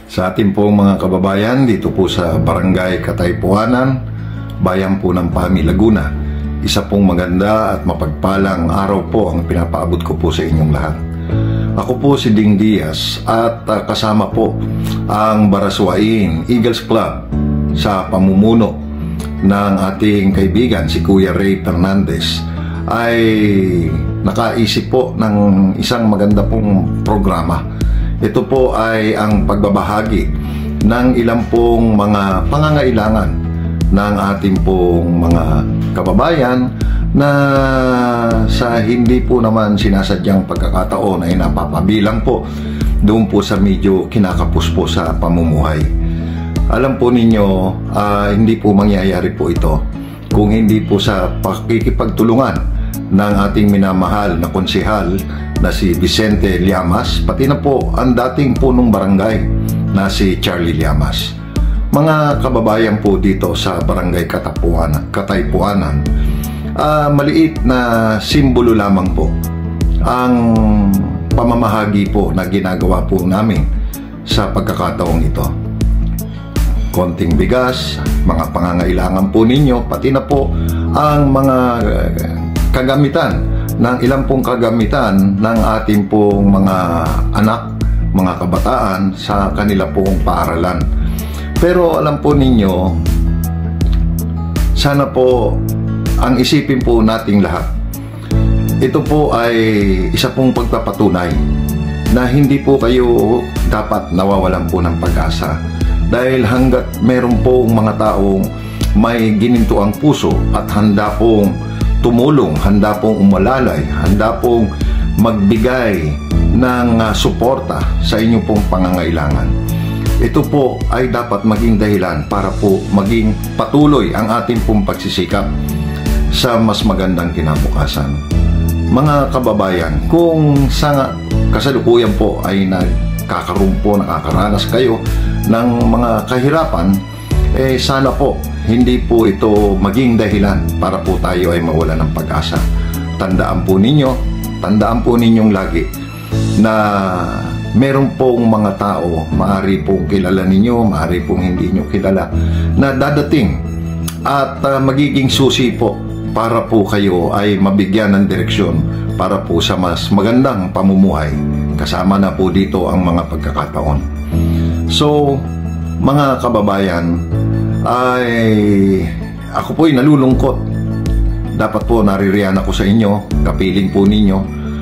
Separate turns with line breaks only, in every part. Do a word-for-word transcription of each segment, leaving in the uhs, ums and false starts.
Sa ating pong mga kababayan dito po sa Barangay Kataypuanan, bayan po ng Pami, Laguna, isa pong maganda at mapagpalang araw po ang pinapaabot ko po sa inyong lahat. Ako po si Ding Diaz at uh, kasama po ang Baraswain Eagles Club sa pamumuno ng ating kaibigan si Kuya Ray Fernandez ay nakaisip po ng isang maganda pong programa. Ito po ay ang pagbabahagi ng ilang pong mga pangangailangan ng ating pong mga kababayan na sa hindi po naman sinasadyang pagkakataon ay napapabilang po doon po sa medyo kinakapos po sa pamumuhay. Alam po ninyo, uh, hindi po mangyayari po ito kung hindi po sa pakikipagtulungan ng ating minamahal na konsehal na si Vicente Llamas, pati na po ang dating punong barangay na si Charlie Llamas. Mga kababayan po dito sa Barangay Kataypuanan, Kataypuanan uh, maliit na simbolo lamang po ang pamamahagi po na ginagawa po namin sa pagkakataong ito. Konting bigas, mga pangangailangan po ninyo, pati na po ang mga kagamitan ng ilang pong kagamitan ng ating pong mga anak, mga kabataan sa kanila pong paaralan. Pero alam po ninyo, sana po ang isipin po nating lahat. Ito po ay isa pong pagpapatunay na hindi po kayo dapat nawawalan po ng pag-asa. Dahil hanggat meron pong mga taong may gininto ang puso at handa pong tumulong, handa pong umalalay, handa pong magbigay ng uh, suporta sa inyong pong pangangailangan. Ito po ay dapat maging dahilan para po maging patuloy ang ating pong pagsisikap sa mas magandang kinabukasan. Mga kababayan, kung sa kasalukuyan po ay nagkakarumpo, nakakaranas kayo ng mga kahirapan, eh sana po hindi po ito maging dahilan para po tayo ay mawalan ng pag-asa. Tandaan po ninyo, tandaan po ninyong lagi na meron pong mga tao, maaari pong kilala ninyo, maaari pong hindi nyo kilala, na dadating at uh, magiging susi po para po kayo ay mabigyan ng direksyon para po sa mas magandang pamumuhay. Kasama na po dito ang mga pagkakataon. So, mga kababayan, ay ako po'y nalulungkot. Dapat po naririyan ako sa inyo, kapiling po ninyo.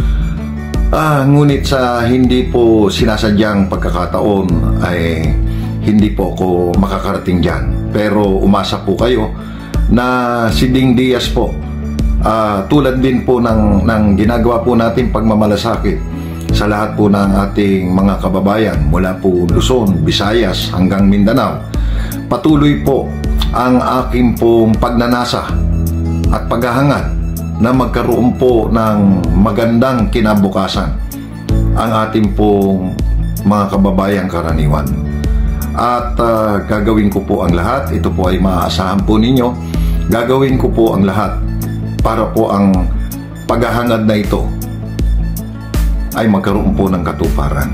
Ah, ngunit sa hindi po sinasadyang pagkakataon ay hindi po ako makakarating dyan. Pero umasa po kayo na si Ding Diaz po, ah, tulad din po ng, ng ginagawa po natin pagmamalasakit sa lahat po ng ating mga kababayan mula po Luzon, Visayas hanggang Mindanao. Patuloy po ang aking pong pagnanasa at paghahangad na magkaroon po ng magandang kinabukasan ang ating pong mga kababayang karaniwan. At uh, gagawin ko po ang lahat, ito po ay maaasahan po ninyo, gagawin ko po ang lahat para po ang paghahangad na ito ay magkaroon po ng katuparan.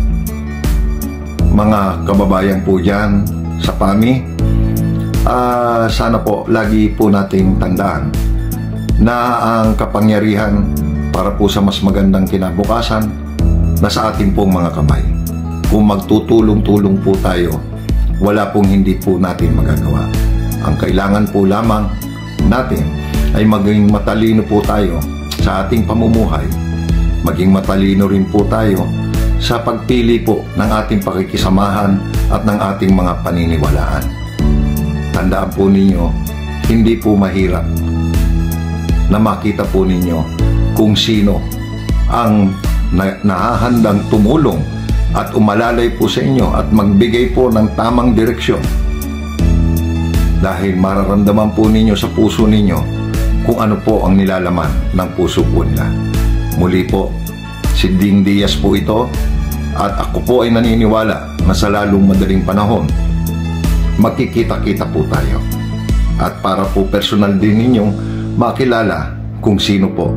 Mga kababayan po dyan sa Pami, uh, sana po lagi po nating tandaan na ang kapangyarihan para po sa mas magandang kinabukasan nasa ating pong mga kamay. Kung magtutulong-tulong po tayo, wala pong hindi po natin magagawa. Ang kailangan po lamang natin ay maging matalino po tayo sa ating pamumuhay. Maging matalino rin po tayo sa pagpili po ng ating pakikisamahan at ng ating mga paniniwalaan. Tandaan po ninyo, hindi po mahirap na makita po ninyo kung sino ang na nahahandang tumulong at umalalay po sa inyo at magbigay po ng tamang direksyon. Dahil mararamdaman po ninyo sa puso ninyo kung ano po ang nilalaman ng puso po nila. Muli po, si Ding Diaz po ito at ako po ay naniniwala na sa lalong madaling panahon, magkikita-kita po tayo. At para po personal din ninyong makilala kung sino po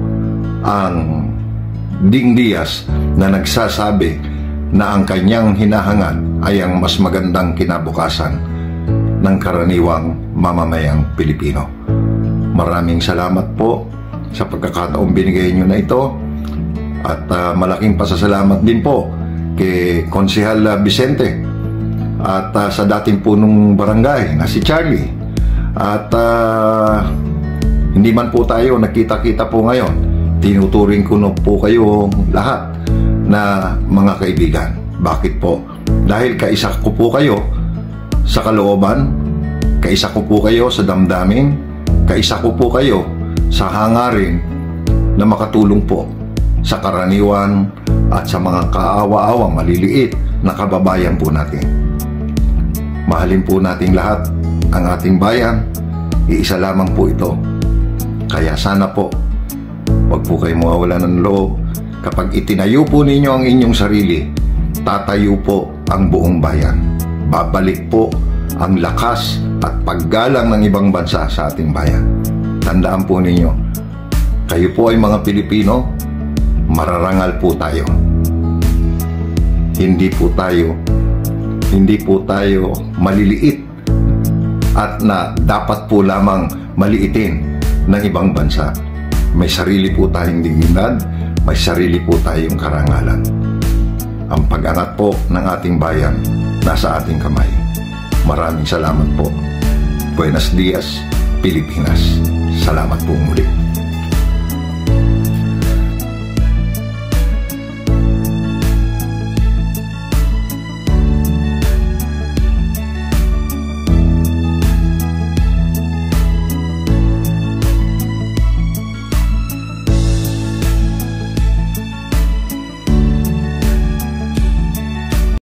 ang Ding Diaz na nagsasabi na ang kanyang hinahangad ay ang mas magandang kinabukasan ng karaniwang mamamayang Pilipino. Maraming salamat po sa pagkakataong binigay nyo na ito at uh, malaking pasasalamat din po kay Konsehal Vicente at uh, sa dating punong barangay na si Charlie. At uh, hindi man po tayo nakita-kita po ngayon, tinuturing ko na po kayo lahat na mga kaibigan. Bakit po? Dahil kaisa ko po kayo sa kalooban, kaisa ko po kayo sa damdamin, kaisa ko po kayo sa hangarin na makatulong po sa karaniwan at sa mga kaawa-awang maliliit na kababayan po natin. Mahalin po nating lahat ang ating bayan, iisa lamang po ito. Kaya sana po, huwag po kayo mawawala ng loob. Kapag itinayo po ninyo ang inyong sarili, tatayo po ang buong bayan. Babalik po ang lakas at paggalang ng ibang bansa sa ating bayan. Tandaan po ninyo, kayo po ay mga Pilipino, mararangal po tayo. Hindi po tayo, hindi po tayo maliliit at na dapat po lamang maliitin ng ibang bansa. May sarili po tayong dignidad, may sarili po tayong karangalan. Ang pag-angat po ng ating bayan nasa ating kamay. Maraming salamat po. Buenos dias, Pilipinas. Salamat po muli.